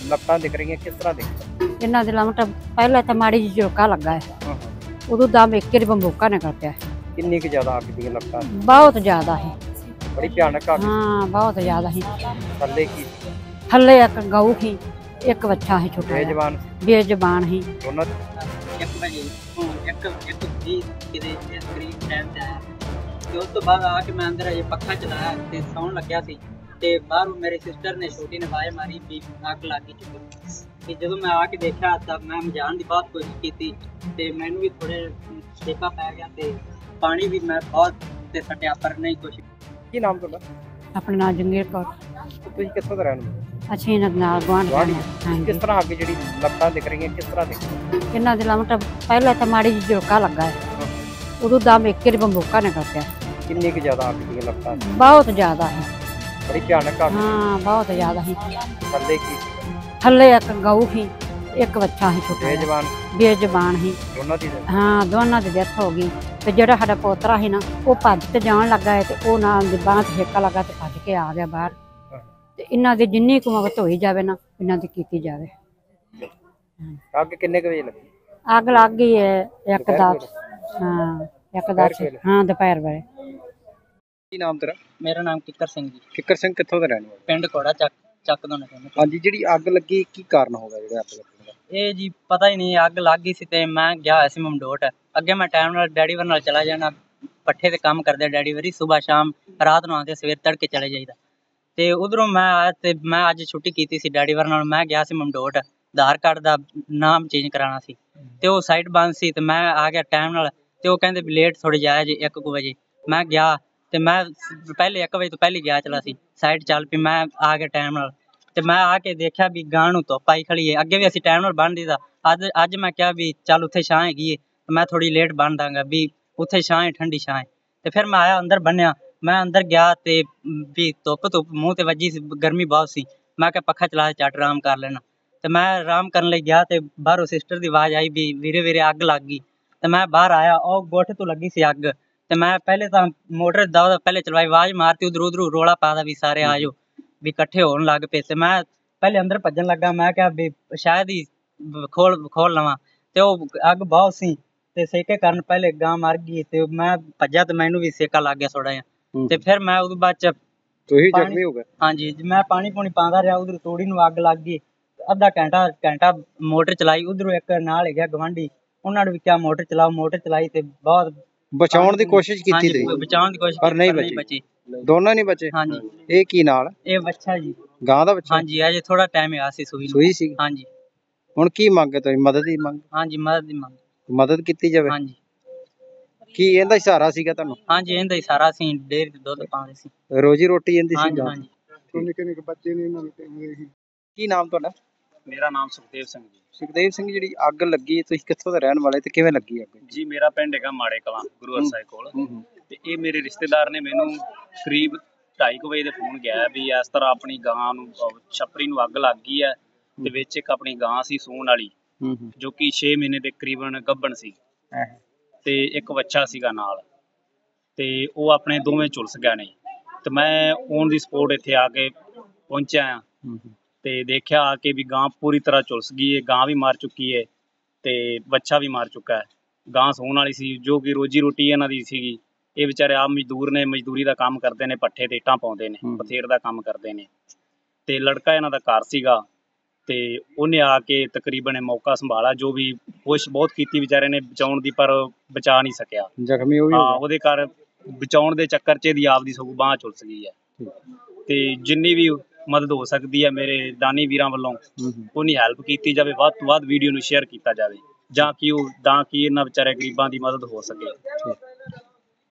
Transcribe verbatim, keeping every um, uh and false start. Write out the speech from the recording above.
ਲੱਤਾਂ ਦਿਖ ਰਹੀਆਂ, ਕਿਸ ਤਰ੍ਹਾਂ ਦਿਖ ਇਹਨਾਂ ਦੇ ਲਮਟ ਪਹਿਲਾਂ ਤਾਂ ਮਾੜੀ ਜਿਹੀ ਝੁਲਕਾ ਲੱਗਾ ਹੈ, ਉਦੋਂ ਦਮ ਇੱਕ ਹੀ ਬੰਬੂਕਾ ਨਿਕਲ ਪਿਆ। ਕਿੰਨੀ ਕੁ ਜ਼ਿਆਦਾ ਅੱਗ ਦੀਆਂ ਲੱਤਾਂ? ਬਹੁਤ ਜ਼ਿਆਦਾ ਹੈ, ਬੜੀ ਭਿਆਨਕ ਅੱਗ। ਹਾਂ ਬਹੁਤ ਜ਼ਿਆਦਾ ਹੈ। ਥੱਲੇ ਕੀ? ਥੱਲੇ ਇੱਕ ਗਊ ਸੀ, ਇੱਕ ਬੱਚਾ ਸੀ ਛੋਟਾ ਬੇਜ਼ਬਾਨ ਬੇਜ਼ਬਾਨ ਸੀ। ਦੋਨਾਂ ਇੱਕ ਵਜੇ ਇੱਕ ਇੱਕ ਵੀਹ ਕਿਤੇ ਇਸ ਕਰੀਬ ਟਾਈਮ ਤੇ ਆਇਆ ਤੇ ਉਸ ਤੋਂ ਬਾਅਦ ਆ ਕੇ ਮੈਂ ਅੰਦਰ ਅਜੇ ਪੱਖਾ ਚਲਾਇਆ ਤੇ ਸੌਣ ਲੱਗਿਆ ਸੀ ਤੇ ਬਾਹਰੋਂ ਮੇਰੇ ਸਿਸਟਰ ਨੇ ਛੋਟੀ ਨੇ ਆਵਾਜ਼ ਮਾਰੀ ਵੀ ਅੱਗ ਲੱਗ ਗਈ ਚੁੱਪ। ਤੇ ਜਦੋਂ ਮੈਂ ਆ ਕੇ ਦੇਖਿਆ ਤਾਂ ਮੈਂ ਬੁਝਾਉਣ ਦੀ ਬਹੁਤ ਕੋਸ਼ਿਸ਼ ਕੀਤੀ ਤੇ ਮੈਨੂੰ ਵੀ ਥੋੜੇ ਸੇਕਾ ਪੈ ਗਿਆ ਤੇ ਪਾਣੀ ਵੀ ਮੈਂ ਬਹੁਤ ਤੇ ਸਟਿਆ ਪਰ ਨਹੀਂ ਕੁਛ। ਕੀ ਨਾਮ ਤੁਹਾਡਾ? ਆਪਣਾ ਨਾਮ ਜੰਗੀਰ ਕੌਰ। ਤੁਸੀਂ ਕਿੱਥੋਂ ਦੇ ਰਹਿਣ ਵਾਲੇ? ਅਸੀਂ ਇਹਨਾਂ ਦੇ ਨਾਲ ਗੁਆਂਢ ਹਾਂਜੀ। ਕਿਸ ਤਰ੍ਹਾਂ ਅੱਗ ਜਿਹੜੀ ਲੱਤਾਂ ਦਿਖ ਰਹੀਆਂ, ਕਿਸ ਤਰ੍ਹਾਂ ਦਿਖ? ਇਹਨਾਂ ਦੇ ਲਮਟ ਪਹਿਲਾਂ ਤਾਂ ਮਾੜੀ ਜਿਹੀ ਝੁਲਕਾ ਲੱਗਾ ਹੈ, ਉਦੋਂ ਦਮ ਇੱਕ ਹੀ ਬੰਬੂਕਾ ਨਿਕਲ ਪਿਆ। ਕਿੰਨੀ ਕੁ ਜ਼ਿਆਦਾ ਅੱਗ ਦੀਆਂ ਲੱਤਾਂ? ਬਹੁਤ ਜ਼ਿਆਦਾ ਹੈ, ਬੜੀ ਭਿਆਨਕ ਅੱਗ। ਹਾਂ ਬਹੁਤ ਜ਼ਿਆਦਾ ਹੈ। ਥੱਲੇ ਕੀ? ਥੱਲੇ ਇੱਕ ਗਊ ਸੀ, ਇੱਕ ਬੱਚਾ ਸੀ ਛੋਟਾ ਬੇਜ਼ਬਾਨ ਬੇਜ਼ਬਾਨ ਸੀ। ਦੋਨਾਂ ਦੀ? ਹਾਂ ਦੋਨਾਂ ਦੀ ਡੈਥ ਹੋ ਗਈ। ਤੇ ਜਿਹੜਾ ਸਾਡਾ ਪੋਤਰਾ ਸੀ ਨਾ ਉਹ ਭੱਜ ਕੇ ਜਾਣ ਲੱਗਾ ਹੈ ਤੇ ਉਹ ਨਾਲ ਦੀ ਬਾਂਹ ਤੇ ਛੇਕਾ ਲੱਗਾ ਤੇ ਭੱਜ ਕੇ ਆ ਗਿਆ ਬਾਹਰ। ਤੇ ਇਹਨਾਂ ਦੀ ਜਿੰਨੀ ਕੁ ਮਦਦ ਹੋਈ ਜਾਵੇ ਨਾ ਇਹਨਾਂ ਦੀ ਕੀਤੀ ਜਾਵੇ। ਅੱਗ ਕਿੰਨੇ ਕੁ ਵਜੇ ਲੱਗੀ? ਅੱਗ ਲੱਗ ਗਈ ਹੈ ਇੱਕ ਦਾ, ਹਾਂ ਇੱਕ ਦਾ, ਹਾਂ ਦੁਪਹਿਰ ਵੇਲੇ। ਕੀ ਨਾਮ ਤੇਰਾ? ਮੇਰਾ ਨਾਮ ਕਿੱਕਰ ਸਿੰਘ ਜੀ। ਕਿੱਕਰ ਸਿੰਘ ਕਿੱਥੋਂ ਦਾ ਰਹਿਣ ਵਾਲਾ? ਪਿੰਡ ਘੋੜਾ ਚੱਕ ਚੱਕ ਤੋਂ ਨੇ। ਹਾਂਜੀ, ਜਿਹੜੀ ਅੱਗ ਲੱਗੀ ਕੀ ਕਾਰਨ ਹੋ ਗਿਆ ਜਿਹੜਾ ਅੱਗ ਲੱਗਣ ਦਾ? ਇਹ ਜੀ ਪਤਾ ਹੀ ਨਹੀਂ, ਅੱਗ ਲੱਗ ਗਈ ਸੀ ਤੇ ਮੈਂ ਗਿਆ ਹੋਇਆ ਸੀ ਮਮਡੋਟ। ਅੱਗੇ ਮੈਂ ਟਾਈਮ ਨਾਲ ਡੈਡੀ ਵਰ ਨਾਲ ਚਲਾ ਜਾਣਾ, ਪੱਠੇ ਤੇ ਕੰਮ ਕਰਦੇ ਡੈਡੀ ਵਰੀ, ਸੁਬਾਹ ਸ਼ਾਮ ਰਾਤ ਨੂੰ ਆਉਂਦੇ, ਸਵੇਰ ਤੜਕੇ ਚਲੇ ਜਾਈਦਾ। ਤੇ ਉਧਰੋਂ ਮੈਂ ਆਇਆ ਤੇ ਮੈਂ ਅੱਜ ਛੁੱਟੀ ਕੀਤੀ ਸੀ ਡੈਡੀ ਵਰ ਨਾਲ। ਮੈਂ ਗਿਆ ਸੀ ਮਮਡੋਟ, ਆਧਾਰ ਕਾਰਡ ਦਾ ਨਾਮ ਚੇਂਜ ਕਰਾਉਣਾ ਸੀ ਤੇ ਉਹ ਸਾਈਟ ਬੰਦ ਸੀ ਤੇ ਮੈਂ ਆ ਗਿਆ ਟਾਈਮ ਨਾਲ। ਤੇ ਉਹ ਕਹਿੰਦੇ ਵੀ ਲੇਟ ਥੋੜੀ ਜਾਇਆ ਜੀ ਇੱਕ ਕੁ ਵਜੇ। ਮੈਂ ਗਿਆ ਤੇ ਮੈਂ ਪਹਿਲੇ ਇੱਕ ਵਜੇ ਤੋਂ ਪਹਿਲੇ ਗਿਆ ਚਲਾ ਸੀ, ਸਾਈਟ ਚੱਲ ਪਈ, ਮੈਂ ਆ ਗਿਆ ਟਾਈਮ ਨਾਲ। ਤੇ ਮੈਂ ਆ ਕੇ ਦੇਖਿਆ ਵੀ ਗਾਂ ਨੂੰ ਧੁੱਪ ਆਈ ਖੜੀ ਹੈ। ਅੱਗੇ ਵੀ ਅਸੀਂ ਟਾਈਮ ਨਾਲ ਬੰਨ ਦਿੱਤਾ, ਅੱਜ ਅੱਜ ਮੈਂ ਕਿਹਾ ਵੀ ਚੱਲ ਉੱਥੇ ਛਾਂ ਹੈਗੀ ਹੈ, ਮੈਂ ਥੋੜੀ ਲੇਟ ਬੰਨ ਦਾਂਗਾ ਵੀ ਉੱਥੇ ਛਾਂ ਹੈ, ਠੰਡੀ ਛਾਂ ਹੈ। ਤੇ ਫਿਰ ਮੈਂ ਆਇਆ ਅੰਦਰ ਬੰਨਿਆ, ਮੈਂ ਅੰਦਰ ਗਿਆ ਤੇ ਵੀ ਧੁੱਪ ਧੁੱਪ ਮੂੰਹ ਤੇ ਵੱਜੀ ਸੀ, ਗਰਮੀ ਬਹੁਤ ਸੀ। ਮੈਂ ਕਿਹਾ ਪੱਖਾ ਚਲਾ ਝੱਟ ਆਰਾਮ ਕਰ ਲੈਣਾ। ਤੇ ਮੈਂ ਆਰਾਮ ਕਰਨ ਲਈ ਗਿਆ ਤੇ ਬਾਹਰੋਂ ਸਿਸਟਰ ਦੀ ਆਵਾਜ਼ ਆਈ ਵੀ ਵੀਰੇ ਵੀਰੇ ਅੱਗ ਲੱਗ ਗਈ। ਤੇ ਮੈਂ ਬਾਹਰ ਆਇਆ, ਉਹ ਗੋਠੇ ਤੋਂ ਲੱਗੀ ਸੀ ਅੱਗ। ਤੇ ਮੈਂ ਪਹਿਲੇ ਤਾਂ ਮੋਟਰ ਦਾ ਪਹਿਲੇ ਚਲਵਾਈ, ਆਵਾਜ਼ ਮਾਰਤੀ, ਉਧਰ ਉਧਰੋਂ ਰੋਲਾ ਪਾਦਾ ਵੀ ਸਾਰੇ ਆ ਜਾਓ ਵੀ ਇਕੱਠੇ ਹੋਣ ਲੱਗ ਪਏ। ਤੇ ਮੈਂ ਪਹਿਲੇ ਅੰਦਰ ਭੱਜਣ ਲੱਗਾ, ਮੈਂ ਕਿਹਾ ਵੀ ਸ਼ਾਇਦ ਹੀ ਖੋਲ ਖੋਲ ਲਵਾਂ। ਤੇ ਉਹ ਅੱਗ ਬਹੁਤ ਸੀ ਤੇ ਸੇਕੇ ਕਾਰਨ ਪਹਿਲੇ ਗਾਂ ਮਰ ਗਈ ਤੇ ਮੈਂ ਭੱਜਿਆ ਤੇ ਮੈਨੂੰ ਵੀ ਸੇਕਾ ਲੱਗ ਗਿਆ ਥੋੜਾ ਜਿਹਾ। ਤੇ ਫਿਰ ਮੈਂ ਉਹਦੇ ਬਾਅਦ ਚ ਤੁਸੀਂ ਜ਼ਖਮੀ ਹੋ ਗਏ? ਹਾਂਜੀ, ਮੈਂ ਪਾਣੀ ਪੂਣੀ ਪਾਉਂਦਾ ਰਿਹਾ, ਉਧਰ ਤੋੜੀ ਨੂੰ ਅੱਗ ਲੱਗ ਗਈ। ਅੱਧਾ ਘੰਟਾ ਘੰਟਾ ਮੋਟਰ ਚਲਾਈ, ਉਧਰੋਂ ਇੱਕ ਨਾਲ ਹੈਗਾ ਗਵਾਂਢੀ, ਉਹਨਾਂ ਨੂੰ ਵੀ ਕਿਹਾ ਮੋਟਰ ਚਲਾਓ, ਮੋਟਰ ਚਲਾਈ ਤੇ ਬਹੁਤ ਬਚਾਉਣ ਦੀ ਕੋਸ਼ਿਸ਼ ਕੀਤੀ ਸੀ, ਬਚਾਉਣ ਦੀ ਕੋਸ਼ਿਸ਼ ਪਰ ਨਹੀਂ ਬਚੀ। ਦੋਨਾਂ ਨਹੀਂ ਬਚੇ? ਹਾਂਜੀ। ਇਹ ਕੀ ਨਾਲ? ਇਹ ਬੱਚਾ ਜੀ, ਗਾਂ ਦਾ ਬੱਚਾ? ਹਾਂਜੀ, ਅਜੇ ਥੋੜਾ ਟਾਈਮ ਆ ਸੀ ਸੂਈ ਸੂਈ ਸੀ। ਹਾਂਜੀ। ਹੁਣ ਕੀ ਮੰਗ ਹੈ ਤੁਹਾਡੀ? ਮਦਦ ਦੀ ਮੰਗ? ਹਾਂਜੀ, ਮਦਦ ਦੀ ਮੰਗ, ਮਦਦ ਕੀਤੀ ਜਾਵੇ। ਹਾਂਜੀ। ਕੀ ਇਹਦਾ ਹੀ ਸਹਾਰਾ ਸੀਗਾ ਤੁਹਾਨੂੰ? ਹਾਂਜੀ, ਇਹਦਾ ਹੀ ਸਹਾਰਾ ਸੀ, ਡੇਅਰੀ ਤੇ ਦੁੱਧ ਪਾਉਂਦੇ ਸੀ, ਰੋਜੀ ਰੋਟੀ ਇਹਦੀ ਸੀ। ਹਾਂਜੀ ਹਾਂਜੀ। ਨਿੱਕੇ ਨਿੱਕੇ ਬੱਚੇ ਨੇ ਇਹਨਾਂ ਨੂੰ। ਕੀ ਨਾਮ ਤੁਹਾਡਾ? ਮੇਰਾ ਨਾਮ ਸੁਖਦੇਵ ਸਿੰਘ ਜੀ। ਸੁਖਦੇਵ ਸਿੰਘ, ਜਿਹੜੀ ਅੱਗ ਲੱਗੀ ਤੁਸੀਂ ਕਿੱਥੋਂ ਦੇ ਰਹਿਣ ਵਾਲੇ ਤੇ ਕਿਵੇਂ ਲੱਗੀ ਅੱਗ? ਜੀ ਮੇਰਾ ਪਿੰਡ ਹੈਗਾ ਮਾੜੇ ਕਲਾਂ, ਗੁਰੂ ਹਰਸਾਏ ਕੋਲ। ਤੇ ਇਹ ਮੇਰੇ ਰਿਸ਼ਤੇਦਾਰ ਨੇ ਮੈਨੂੰ ਕਰੀਬ ਢਾਈ ਕੁ ਵਜੇ ਦੇ ਫੋਨ ਗਿਆ ਵੀ ਇਸ ਤਰ੍ਹਾਂ ਆਪਣੀ ਗਾਂ ਨੂੰ, ਛੱਪਰੀ ਨੂੰ ਅੱਗ ਲੱਗ ਗਈ ਹੈ ਤੇ ਵਿੱਚ ਇੱਕ ਆਪਣੀ ਗਾਂ ਸੀ ਸੂਣ ਵਾਲੀ, ਜੋ ਕਿ ਛੇ ਮਹੀਨੇ ਦੇ ਕਰੀਬਨ ਗੱਭਣ ਸੀ ਤੇ ਇੱਕ ਬੱਚਾ ਸੀਗਾ ਨਾਲ, ਤੇ ਉਹ ਆਪਣੇ ਦੋਵੇਂ ਝੁਲਸ ਗਏ ਨੇ। ਤੇ ਮੈਂ ਔਨ ਦੀ ਸਪੋਟ ਇੱਥੇ ਆ ਕੇ ਪਹੁੰਚਿਆ ਆ ਤੇ ਦੇਖਿਆ ਆ ਕੇ ਵੀ ਗਾਂ ਪੂਰੀ ਤਰ੍ਹਾਂ ਝੁਲਸ ਗਈ ਹੈ, ਗਾਂ ਵੀ ਮਰ ਚੁੱਕੀ ਹੈ ਤੇ ਬੱਚਾ ਵੀ ਮਰ ਚੁੱਕਾ ਹੈ। ਗਾਂ ਸੂਣ ਵਾਲੀ ਸੀ, ਜੋ ਕਿ ਰੋਜੀ ਰੋਟੀ ਇਹਨਾਂ ਦੀ ਸੀਗੀ। ਇਹ ਵਿਚਾਰੇ ਆਪ ਮਜ਼ਦੂਰ ਨੇ, ਮਜ਼ਦੂਰੀ ਦਾ ਕੰਮ ਕਰਦੇ ਨੇ, ਪੱਠੇ ਤੇ ਇੱਟਾਂ ਪਾਉਂਦੇ ਨੇ, ਬਥੇਰ ਦਾ ਕੰਮ ਕਰਦੇ ਨੇ। ਤੇ ਲੜਕਾ ਇਹਨਾਂ ਦਾ ਘਰ ਸੀਗਾ ਤੇ ਉਹਨੇ ਆ ਕੇ ਤਕਰੀਬਨ ਇਹ ਮੌਕਾ ਸੰਭਾਲਾ, ਜੋ ਵੀ ਕੋਸ਼ਿਸ਼ ਬਹੁਤ ਕੀਤੀ ਵਿਚਾਰੇ ਨੇ ਬਚਾਉਣ ਦੀ, ਪਰ ਬਚਾ ਨਹੀਂ ਸਕਿਆ। ਜ਼ਖਮੀ ਹੋ ਗਿਆ? ਹਾਂ, ਉਹਦੇ ਘਰ ਬਚਾਉਣ ਦੇ ਚੱਕਰ 'ਚ ਇਹਦੀ ਆਪਦੀ ਸਗੋਂ ਬਾਂਹ ਝੁਲਸ ਗਈ ਹੈ। ਤੇ ਜਿੰਨੀ ਵੀ ਮਦਦ ਹੋ ਸਕਦੀ ਹੈ ਮੇਰੇ ਦਾਨੀ ਵੀਰਾਂ ਵੱਲੋਂ, ਉਹਨੀ ਹੈਲਪ ਕੀਤੀ ਜਾਵੇ, ਵੱਧ ਤੋਂ ਵੱਧ ਵੀਡੀਓ ਨੂੰ ਸ਼ੇਅਰ ਕੀਤਾ ਜਾਵੇ, ਜਾਂ ਕਿ ਉਹ ਤਾਂ ਕਿ ਇਹਨਾਂ ਵਿਚਾਰੇ ਗਰੀਬਾਂ ਦੀ ਮਦਦ ਹੋ ਸਕੇ।